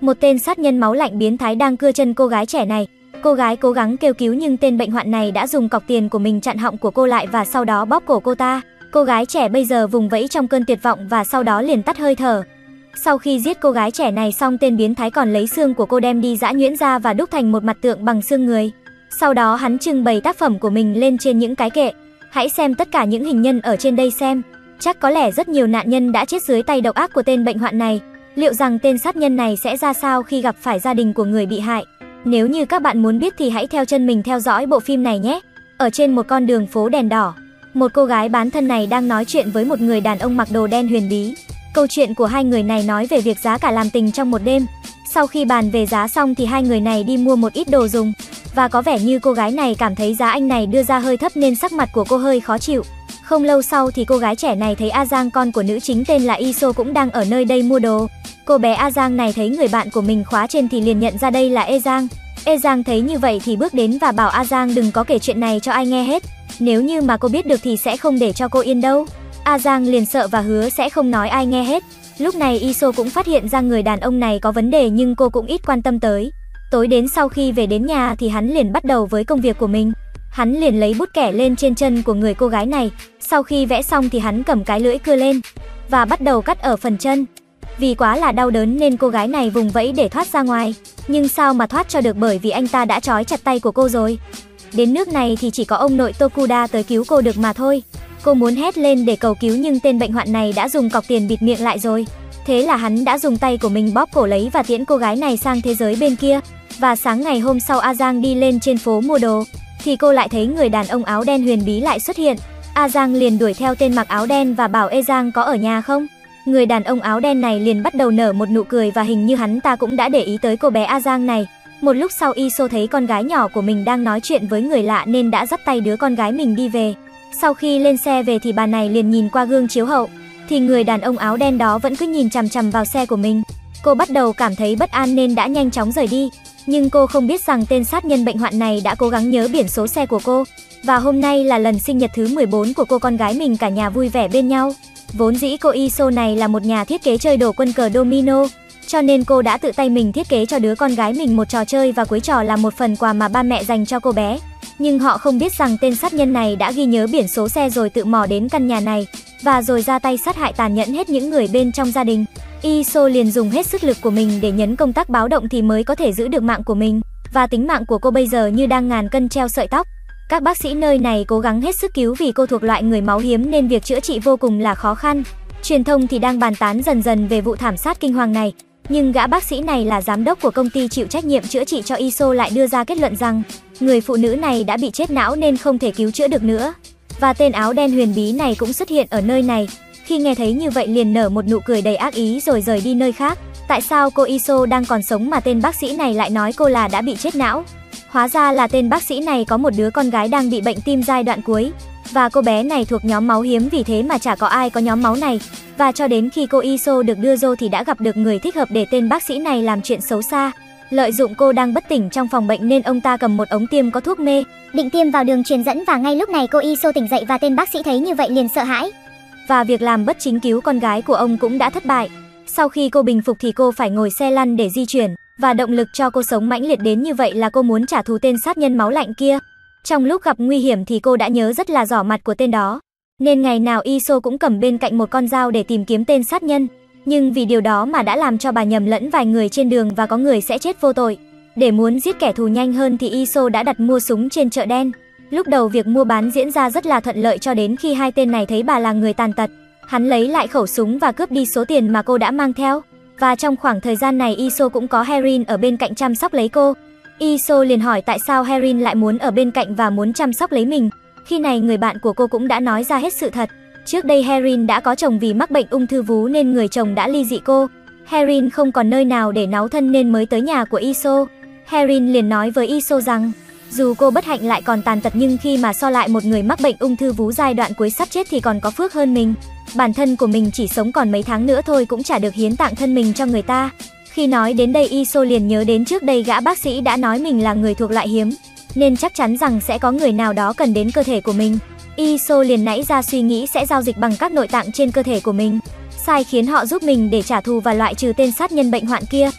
Một tên sát nhân máu lạnh biến thái đang cưa chân cô gái trẻ này. Cô gái cố gắng kêu cứu nhưng tên bệnh hoạn này đã dùng cọc tiền của mình chặn họng của cô lại và sau đó bóp cổ cô ta. Cô gái trẻ bây giờ vùng vẫy trong cơn tuyệt vọng và sau đó liền tắt hơi thở. Sau khi giết cô gái trẻ này xong, tên biến thái còn lấy xương của cô đem đi giã nhuyễn ra và đúc thành một mặt tượng bằng xương người. Sau đó hắn trưng bày tác phẩm của mình lên trên những cái kệ. Hãy xem tất cả những hình nhân ở trên đây xem. Chắc có lẽ rất nhiều nạn nhân đã chết dưới tay độc ác của tên bệnh hoạn này. Liệu rằng tên sát nhân này sẽ ra sao khi gặp phải gia đình của người bị hại? Nếu như các bạn muốn biết thì hãy theo chân mình theo dõi bộ phim này nhé. Ở trên một con đường phố đèn đỏ, một cô gái bán thân này đang nói chuyện với một người đàn ông mặc đồ đen huyền bí. Câu chuyện của hai người này nói về việc giá cả làm tình trong một đêm. Sau khi bàn về giá xong thì hai người này đi mua một ít đồ dùng. Và có vẻ như cô gái này cảm thấy giá anh này đưa ra hơi thấp nên sắc mặt của cô hơi khó chịu. Không lâu sau thì cô gái trẻ này thấy A Giang, con của nữ chính tên là Iso, cũng đang ở nơi đây mua đồ. Cô bé A Giang này thấy người bạn của mình khóa trên thì liền nhận ra đây là E Giang. E Giang thấy như vậy thì bước đến và bảo A Giang đừng có kể chuyện này cho ai nghe hết. Nếu như mà cô biết được thì sẽ không để cho cô yên đâu. A Giang liền sợ và hứa sẽ không nói ai nghe hết. Lúc này Iso cũng phát hiện ra người đàn ông này có vấn đề nhưng cô cũng ít quan tâm tới. Tối đến sau khi về đến nhà thì hắn liền bắt đầu với công việc của mình. Hắn liền lấy bút kẻ lên trên chân của người cô gái này. Sau khi vẽ xong thì hắn cầm cái lưỡi cưa lên và bắt đầu cắt ở phần chân. Vì quá là đau đớn nên cô gái này vùng vẫy để thoát ra ngoài. Nhưng sao mà thoát cho được bởi vì anh ta đã trói chặt tay của cô rồi. Đến nước này thì chỉ có ông nội Tokuda tới cứu cô được mà thôi. Cô muốn hét lên để cầu cứu nhưng tên bệnh hoạn này đã dùng cọc tiền bịt miệng lại rồi. Thế là hắn đã dùng tay của mình bóp cổ lấy và tiễn cô gái này sang thế giới bên kia. Và sáng ngày hôm sau A Giang đi lên trên phố mua đồ thì cô lại thấy người đàn ông áo đen huyền bí lại xuất hiện. A Giang liền đuổi theo tên mặc áo đen và bảo E Giang có ở nhà không. Người đàn ông áo đen này liền bắt đầu nở một nụ cười và hình như hắn ta cũng đã để ý tới cô bé A Giang này. Một lúc sau Iso thấy con gái nhỏ của mình đang nói chuyện với người lạ nên đã dắt tay đứa con gái mình đi về. Sau khi lên xe về thì bà này liền nhìn qua gương chiếu hậu thì người đàn ông áo đen đó vẫn cứ nhìn chằm chằm vào xe của mình. Cô bắt đầu cảm thấy bất an nên đã nhanh chóng rời đi. Nhưng cô không biết rằng tên sát nhân bệnh hoạn này đã cố gắng nhớ biển số xe của cô. Và hôm nay là lần sinh nhật thứ 14 của cô con gái mình, cả nhà vui vẻ bên nhau. Vốn dĩ cô Iso này là một nhà thiết kế chơi đồ quân cờ domino, cho nên cô đã tự tay mình thiết kế cho đứa con gái mình một trò chơi và cuối trò là một phần quà mà ba mẹ dành cho cô bé. Nhưng họ không biết rằng tên sát nhân này đã ghi nhớ biển số xe rồi tự mò đến căn nhà này và rồi ra tay sát hại tàn nhẫn hết những người bên trong gia đình. Iso liền dùng hết sức lực của mình để nhấn công tắc báo động thì mới có thể giữ được mạng của mình. Và tính mạng của cô bây giờ như đang ngàn cân treo sợi tóc. Các bác sĩ nơi này cố gắng hết sức cứu vì cô thuộc loại người máu hiếm nên việc chữa trị vô cùng là khó khăn. Truyền thông thì đang bàn tán dần dần về vụ thảm sát kinh hoàng này. Nhưng gã bác sĩ này là giám đốc của công ty chịu trách nhiệm chữa trị cho Iso lại đưa ra kết luận rằng người phụ nữ này đã bị chết não nên không thể cứu chữa được nữa. Và tên áo đen huyền bí này cũng xuất hiện ở nơi này. Khi nghe thấy như vậy liền nở một nụ cười đầy ác ý rồi rời đi nơi khác. Tại sao cô Iso đang còn sống mà tên bác sĩ này lại nói cô là đã bị chết não? Hóa ra là tên bác sĩ này có một đứa con gái đang bị bệnh tim giai đoạn cuối. Và cô bé này thuộc nhóm máu hiếm vì thế mà chả có ai có nhóm máu này. Và cho đến khi cô Iso được đưa vô thì đã gặp được người thích hợp để tên bác sĩ này làm chuyện xấu xa. Lợi dụng cô đang bất tỉnh trong phòng bệnh nên ông ta cầm một ống tiêm có thuốc mê, định tiêm vào đường truyền dẫn và ngay lúc này cô Iso tỉnh dậy và tên bác sĩ thấy như vậy liền sợ hãi. Và việc làm bất chính cứu con gái của ông cũng đã thất bại. Sau khi cô bình phục thì cô phải ngồi xe lăn để di chuyển. Và động lực cho cô sống mãnh liệt đến như vậy là cô muốn trả thù tên sát nhân máu lạnh kia. Trong lúc gặp nguy hiểm thì cô đã nhớ rất là rõ mặt của tên đó. Nên ngày nào Iso cũng cầm bên cạnh một con dao để tìm kiếm tên sát nhân. Nhưng vì điều đó mà đã làm cho bà nhầm lẫn vài người trên đường và có người sẽ chết vô tội. Để muốn giết kẻ thù nhanh hơn thì Iso đã đặt mua súng trên chợ đen. Lúc đầu việc mua bán diễn ra rất là thuận lợi cho đến khi hai tên này thấy bà là người tàn tật. Hắn lấy lại khẩu súng và cướp đi số tiền mà cô đã mang theo. Và trong khoảng thời gian này Iso cũng có Herin ở bên cạnh chăm sóc lấy cô. Iso liền hỏi tại sao Herin lại muốn ở bên cạnh và muốn chăm sóc lấy mình. Khi này người bạn của cô cũng đã nói ra hết sự thật. Trước đây Herin đã có chồng vì mắc bệnh ung thư vú nên người chồng đã ly dị cô. Herin không còn nơi nào để náu thân nên mới tới nhà của Iso. Herin liền nói với Iso rằng dù cô bất hạnh lại còn tàn tật nhưng khi mà so lại một người mắc bệnh ung thư vú giai đoạn cuối sắp chết thì còn có phước hơn mình. Bản thân của mình chỉ sống còn mấy tháng nữa thôi cũng chả được hiến tặng thân mình cho người ta. Khi nói đến đây Iso liền nhớ đến trước đây gã bác sĩ đã nói mình là người thuộc loại hiếm, nên chắc chắn rằng sẽ có người nào đó cần đến cơ thể của mình. Iso liền nảy ra suy nghĩ sẽ giao dịch bằng các nội tạng trên cơ thể của mình, sai khiến họ giúp mình để trả thù và loại trừ tên sát nhân bệnh hoạn kia.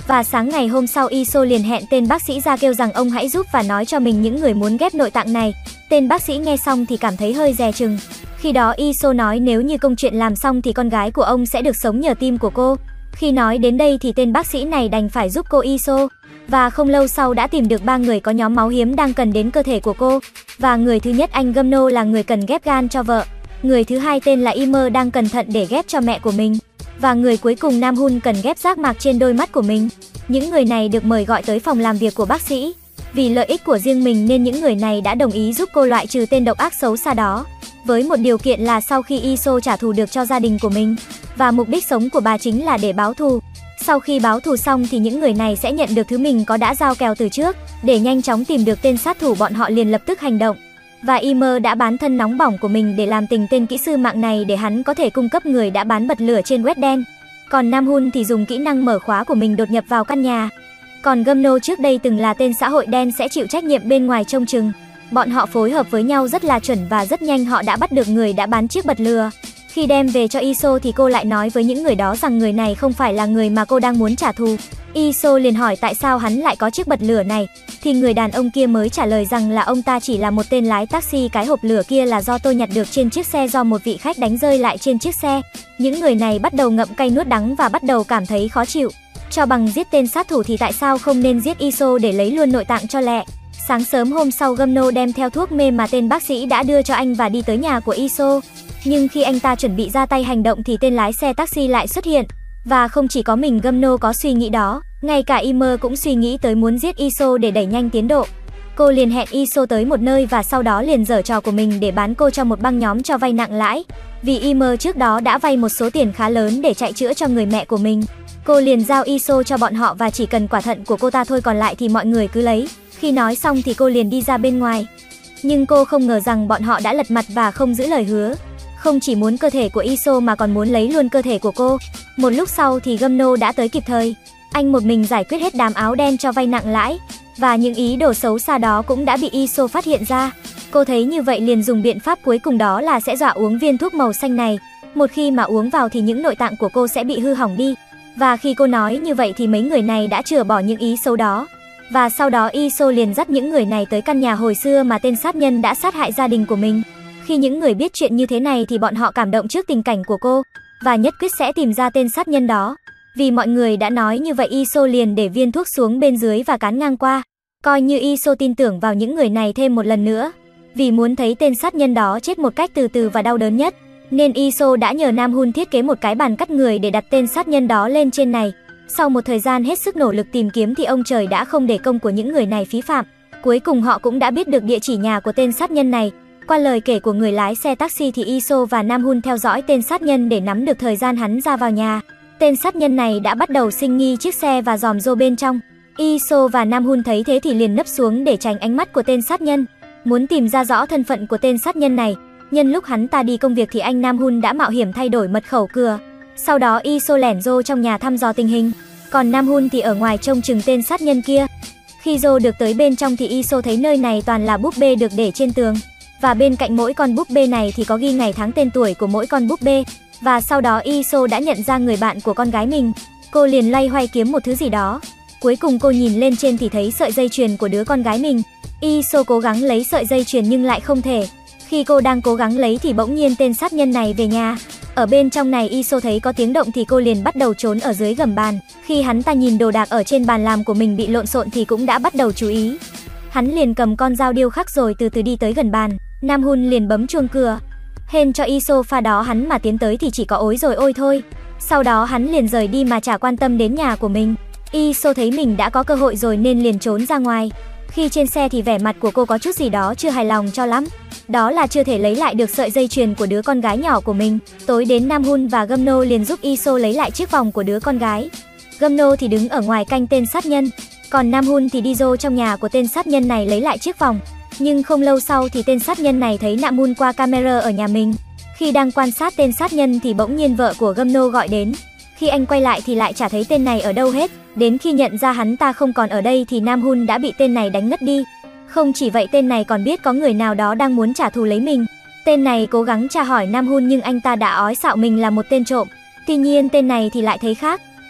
Và sáng ngày hôm sau Iso liền hẹn tên bác sĩ ra kêu rằng ông hãy giúp và nói cho mình những người muốn ghép nội tạng này. Tên bác sĩ nghe xong thì cảm thấy hơi dè chừng. Khi đó Iso nói nếu như công chuyện làm xong thì con gái của ông sẽ được sống nhờ tim của cô. Khi nói đến đây thì tên bác sĩ này đành phải giúp cô Iso. Và không lâu sau đã tìm được 3 người có nhóm máu hiếm đang cần đến cơ thể của cô. Và người thứ nhất anh Gumno là người cần ghép gan cho vợ. Người thứ hai tên là Imer đang cần thận để ghép cho mẹ của mình. Và người cuối cùng Nam Hun cần ghép giác mạc trên đôi mắt của mình. Những người này được mời gọi tới phòng làm việc của bác sĩ. Vì lợi ích của riêng mình nên những người này đã đồng ý giúp cô loại trừ tên độc ác xấu xa đó. Với một điều kiện là sau khi Iso trả thù được cho gia đình của mình. Và mục đích sống của bà chính là để báo thù. Sau khi báo thù xong thì những người này sẽ nhận được thứ mình có đã giao kèo từ trước. Để nhanh chóng tìm được tên sát thủ bọn họ liền lập tức hành động. Và Imer đã bán thân nóng bỏng của mình để làm tình tên kỹ sư mạng này để hắn có thể cung cấp người đã bán bật lửa trên web đen. Còn Nam Hun thì dùng kỹ năng mở khóa của mình đột nhập vào căn nhà. Còn Gumno trước đây từng là tên xã hội đen sẽ chịu trách nhiệm bên ngoài trông chừng. Bọn họ phối hợp với nhau rất là chuẩn và rất nhanh họ đã bắt được người đã bán chiếc bật lửa. Khi đem về cho Iso thì cô lại nói với những người đó rằng người này không phải là người mà cô đang muốn trả thù. Iso liền hỏi tại sao hắn lại có chiếc bật lửa này. Thì người đàn ông kia mới trả lời rằng là ông ta chỉ là một tên lái taxi, cái hộp lửa kia là do tôi nhặt được trên chiếc xe do một vị khách đánh rơi lại trên chiếc xe. Những người này bắt đầu ngậm cay nuốt đắng và bắt đầu cảm thấy khó chịu. Cho bằng giết tên sát thủ thì tại sao không nên giết Iso để lấy luôn nội tạng cho lẹ. Sáng sớm hôm sau Gumno đem theo thuốc mê mà tên bác sĩ đã đưa cho anh và đi tới nhà của Iso. Nhưng khi anh ta chuẩn bị ra tay hành động thì tên lái xe taxi lại xuất hiện. Và không chỉ có mình Gumno có suy nghĩ đó, ngay cả Imer cũng suy nghĩ tới muốn giết Iso để đẩy nhanh tiến độ. Cô liền hẹn Iso tới một nơi và sau đó liền giở trò của mình để bán cô cho một băng nhóm cho vay nặng lãi. Vì Imer trước đó đã vay một số tiền khá lớn để chạy chữa cho người mẹ của mình. Cô liền giao Iso cho bọn họ và chỉ cần quả thận của cô ta thôi, còn lại thì mọi người cứ lấy. Khi nói xong thì cô liền đi ra bên ngoài. Nhưng cô không ngờ rằng bọn họ đã lật mặt và không giữ lời hứa. Không chỉ muốn cơ thể của Iso mà còn muốn lấy luôn cơ thể của cô. Một lúc sau thì Gumno đã tới kịp thời. Anh một mình giải quyết hết đám áo đen cho vay nặng lãi. Và những ý đồ xấu xa đó cũng đã bị Iso phát hiện ra. Cô thấy như vậy liền dùng biện pháp cuối cùng, đó là sẽ dọa uống viên thuốc màu xanh này. Một khi mà uống vào thì những nội tạng của cô sẽ bị hư hỏng đi. Và khi cô nói như vậy thì mấy người này đã chừa bỏ những ý xấu đó. Và sau đó Iso liền dắt những người này tới căn nhà hồi xưa mà tên sát nhân đã sát hại gia đình của mình. Khi những người biết chuyện như thế này thì bọn họ cảm động trước tình cảnh của cô và nhất quyết sẽ tìm ra tên sát nhân đó. Vì mọi người đã nói như vậy, Iso liền để viên thuốc xuống bên dưới và cán ngang qua. Coi như Iso tin tưởng vào những người này thêm một lần nữa. Vì muốn thấy tên sát nhân đó chết một cách từ từ và đau đớn nhất, nên Iso đã nhờ Nam Hun thiết kế một cái bàn cắt người để đặt tên sát nhân đó lên trên này. Sau một thời gian hết sức nỗ lực tìm kiếm thì ông trời đã không để công của những người này phí phạm. Cuối cùng họ cũng đã biết được địa chỉ nhà của tên sát nhân này. Qua lời kể của người lái xe taxi thì Iso và Nam Hun theo dõi tên sát nhân để nắm được thời gian hắn ra vào nhà. Tên sát nhân này đã bắt đầu sinh nghi chiếc xe và dòm rô bên trong. Iso và Nam Hun thấy thế thì liền nấp xuống để tránh ánh mắt của tên sát nhân. Muốn tìm ra rõ thân phận của tên sát nhân này, nhân lúc hắn ta đi công việc thì anh Nam Hun đã mạo hiểm thay đổi mật khẩu cửa. Sau đó Iso lẻn rô trong nhà thăm dò tình hình, còn Nam Hun thì ở ngoài trông chừng tên sát nhân kia. Khi rô được tới bên trong thì Iso thấy nơi này toàn là búp bê được để trên tường. Và bên cạnh mỗi con búp bê này thì có ghi ngày tháng tên tuổi của mỗi con búp bê. Và sau đó Iso đã nhận ra người bạn của con gái mình. Cô liền loay hoay kiếm một thứ gì đó. Cuối cùng cô nhìn lên trên thì thấy sợi dây chuyền của đứa con gái mình. Iso cố gắng lấy sợi dây chuyền nhưng lại không thể. Khi cô đang cố gắng lấy thì bỗng nhiên tên sát nhân này về nhà. Ở bên trong này Iso thấy có tiếng động thì cô liền bắt đầu trốn ở dưới gầm bàn. Khi hắn ta nhìn đồ đạc ở trên bàn làm của mình bị lộn xộn thì cũng đã bắt đầu chú ý. Hắn liền cầm con dao điêu khắc rồi từ từ đi tới gần bàn. Nam Hun liền bấm chuông cửa. Hên cho Iso pha đó hắn mà tiến tới thì chỉ có ối rồi ôi thôi. Sau đó hắn liền rời đi mà chả quan tâm đến nhà của mình. Iso thấy mình đã có cơ hội rồi nên liền trốn ra ngoài. Khi trên xe thì vẻ mặt của cô có chút gì đó chưa hài lòng cho lắm. Đó là chưa thể lấy lại được sợi dây chuyền của đứa con gái nhỏ của mình. Tối đến Nam Hun và Gumno liền giúp Iso lấy lại chiếc vòng của đứa con gái. Gumno thì đứng ở ngoài canh tên sát nhân, còn Nam Hun thì đi rô trong nhà của tên sát nhân này lấy lại chiếc vòng. Nhưng không lâu sau thì tên sát nhân này thấy Nam Hun qua camera ở nhà mình. Khi đang quan sát tên sát nhân thì bỗng nhiên vợ của Gumno gọi đến. Khi anh quay lại thì lại chả thấy tên này ở đâu hết. Đến khi nhận ra hắn ta không còn ở đây thì Nam Hun đã bị tên này đánh ngất đi. Không chỉ vậy, tên này còn biết có người nào đó đang muốn trả thù lấy mình. Tên này cố gắng tra hỏi Nam Hun nhưng anh ta đã ói xạo mình là một tên trộm. Tuy nhiên tên này thì lại thấy khác.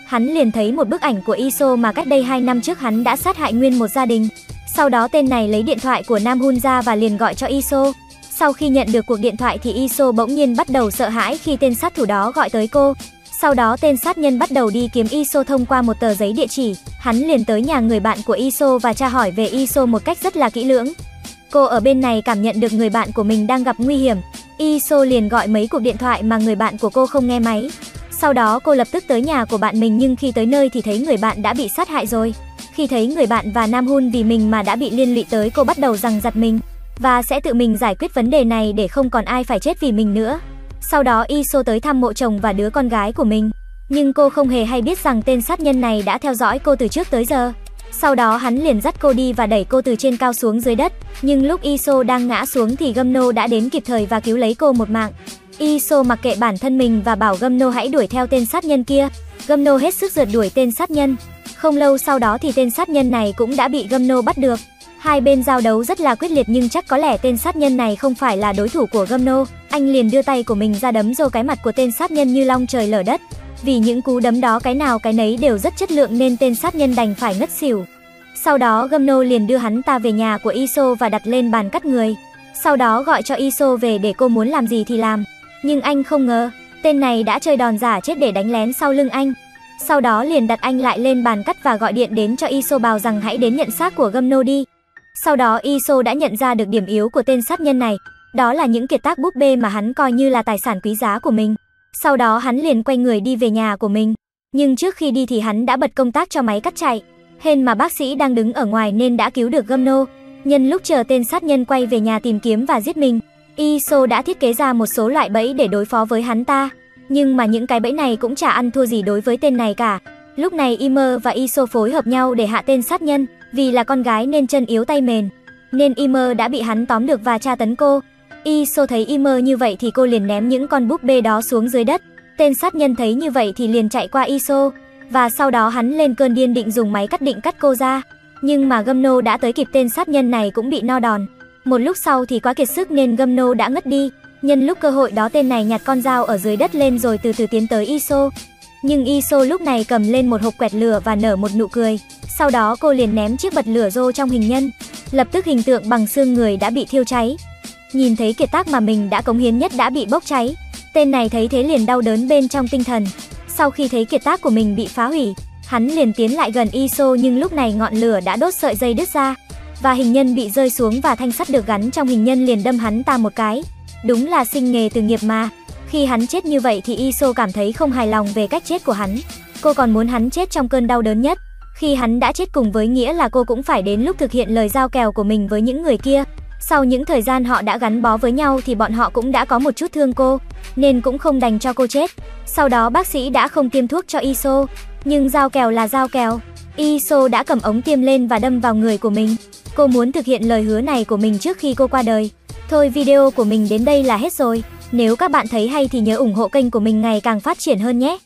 hắn liền thấy một bức ảnh của Iso mà cách đây 2 năm trước hắn đã sát hại nguyên một gia đình. Sau đó tên này lấy điện thoại của Nam Hun ra và liền gọi cho Iso. Sau khi nhận được cuộc điện thoại thì Iso bỗng nhiên bắt đầu sợ hãi khi tên sát thủ đó gọi tới cô. Sau đó tên sát nhân bắt đầu đi kiếm Iso thông qua một tờ giấy địa chỉ. Hắn liền tới nhà người bạn của Iso và tra hỏi về Iso một cách rất là kỹ lưỡng. Cô ở bên này cảm nhận được người bạn của mình đang gặp nguy hiểm. Iso liền gọi mấy cuộc điện thoại mà người bạn của cô không nghe máy. Sau đó cô lập tức tới nhà của bạn mình, nhưng khi tới nơi thì thấy người bạn đã bị sát hại rồi. Khi thấy người bạn và Nam Hun vì mình mà đã bị liên lụy tới, cô bắt đầu giằng giật mình và sẽ tự mình giải quyết vấn đề này để không còn ai phải chết vì mình nữa. Sau đó Iso tới thăm mộ chồng và đứa con gái của mình, nhưng cô không hề hay biết rằng tên sát nhân này đã theo dõi cô từ trước tới giờ. Sau đó hắn liền dắt cô đi và đẩy cô từ trên cao xuống dưới đất. Nhưng lúc Iso đang ngã xuống thì Gumno đã đến kịp thời và cứu lấy cô một mạng. Iso mặc kệ bản thân mình và bảo Gumno hãy đuổi theo tên sát nhân kia. Gumno hết sức rượt đuổi tên sát nhân. Không lâu sau đó thì tên sát nhân này cũng đã bị Gumno bắt được. Hai bên giao đấu rất là quyết liệt, nhưng chắc có lẽ tên sát nhân này không phải là đối thủ của Gumno. Anh liền đưa tay của mình ra đấm vô cái mặt của tên sát nhân như long trời lở đất. Vì những cú đấm đó cái nào cái nấy đều rất chất lượng nên tên sát nhân đành phải ngất xỉu. Sau đó Gumno liền đưa hắn ta về nhà của Iso và đặt lên bàn cắt người. Sau đó gọi cho Iso về để cô muốn làm gì thì làm. Nhưng anh không ngờ, tên này đã chơi đòn giả chết để đánh lén sau lưng anh. Sau đó liền đặt anh lại lên bàn cắt và gọi điện đến cho Iso bảo rằng hãy đến nhận xác của Gumno đi. Sau đó Iso đã nhận ra được điểm yếu của tên sát nhân này, đó là những kiệt tác búp bê mà hắn coi như là tài sản quý giá của mình. Sau đó hắn liền quay người đi về nhà của mình. Nhưng trước khi đi thì hắn đã bật công tắc cho máy cắt chạy. Hên mà bác sĩ đang đứng ở ngoài nên đã cứu được Gumno. Nhân lúc chờ tên sát nhân quay về nhà tìm kiếm và giết mình, Iso đã thiết kế ra một số loại bẫy để đối phó với hắn ta. Nhưng mà những cái bẫy này cũng chả ăn thua gì đối với tên này cả. Lúc này Imer và Iso phối hợp nhau để hạ tên sát nhân. Vì là con gái nên chân yếu tay mềm, nên Imer đã bị hắn tóm được và tra tấn cô. Iso thấy Imer như vậy thì cô liền ném những con búp bê đó xuống dưới đất. Tên sát nhân thấy như vậy thì liền chạy qua Iso. Và sau đó hắn lên cơn điên định dùng máy cắt định cắt cô ra. Nhưng mà Gumno đã tới kịp, tên sát nhân này cũng bị no đòn. Một lúc sau thì quá kiệt sức nên Gumno đã ngất đi. Nhân lúc cơ hội đó tên này nhặt con dao ở dưới đất lên rồi từ từ tiến tới Iso. Nhưng Iso lúc này cầm lên một hộp quẹt lửa và nở một nụ cười. Sau đó cô liền ném chiếc bật lửa rô trong hình nhân. Lập tức hình tượng bằng xương người đã bị thiêu cháy. Nhìn thấy kiệt tác mà mình đã cống hiến nhất đã bị bốc cháy. Tên này thấy thế liền đau đớn bên trong tinh thần. Sau khi thấy kiệt tác của mình bị phá hủy, hắn liền tiến lại gần Iso, nhưng lúc này ngọn lửa đã đốt sợi dây đứt ra. Và hình nhân bị rơi xuống và thanh sắt được gắn trong hình nhân liền đâm hắn ta một cái. Đúng là sinh nghề từ nghiệp mà. Khi hắn chết như vậy thì Iso cảm thấy không hài lòng về cách chết của hắn. Cô còn muốn hắn chết trong cơn đau đớn nhất. Khi hắn đã chết cùng với nghĩa là cô cũng phải đến lúc thực hiện lời giao kèo của mình với những người kia. Sau những thời gian họ đã gắn bó với nhau thì bọn họ cũng đã có một chút thương cô, nên cũng không đành cho cô chết. Sau đó bác sĩ đã không tiêm thuốc cho Iso. Nhưng giao kèo là giao kèo. Iso đã cầm ống tiêm lên và đâm vào người của mình. Cô muốn thực hiện lời hứa này của mình trước khi cô qua đời. Thôi video của mình đến đây là hết rồi. Nếu các bạn thấy hay thì nhớ ủng hộ kênh của mình ngày càng phát triển hơn nhé.